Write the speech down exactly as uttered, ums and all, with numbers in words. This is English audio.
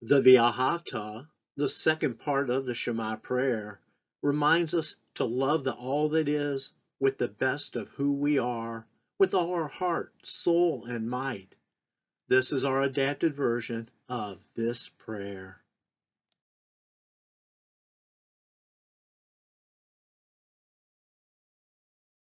The Viahata, the second part of the Shema prayer, reminds us to love the all that is with the best of who we are, with all our heart, soul, and might. This is our adapted version of this prayer.